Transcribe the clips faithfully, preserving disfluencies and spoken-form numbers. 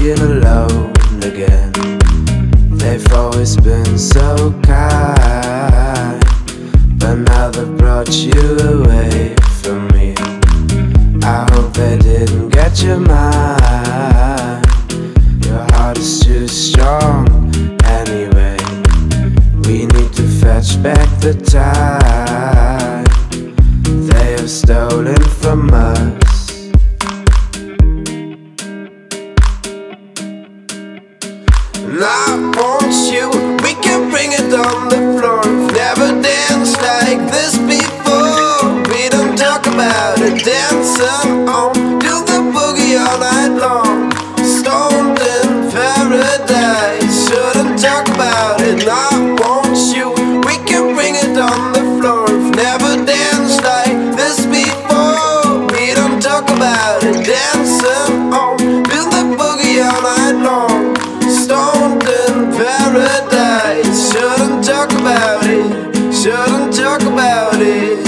feel alone again. They've always been so kind, but now they've brought you away from me. I hope they didn't get your mind. Your heart is too strong anyway. We need to fetch back the time they have stolen from us. And I want you, we can bring it on the floor. We've never danced like this before. We don't talk about it, dancing on, do the boogie all night long. Stoned in paradise, shouldn't talk about it. And I want you, we can bring it on the floor. We've never danced like this before. We don't talk about it, dancing on, do the boogie all night long. Stoned in paradise, shouldn't talk about it, shouldn't talk about it.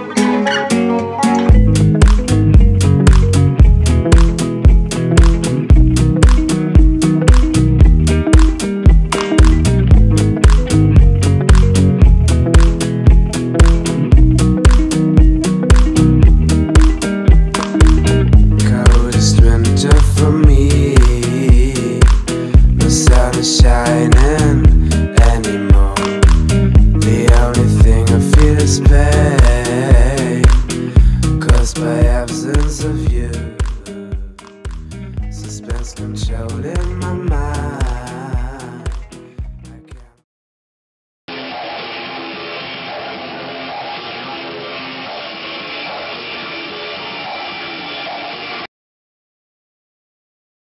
Coldest winter for me, no sun is shining anymore. The only thing I feel is pain, caused by absence of you. Suspense controlling my mind.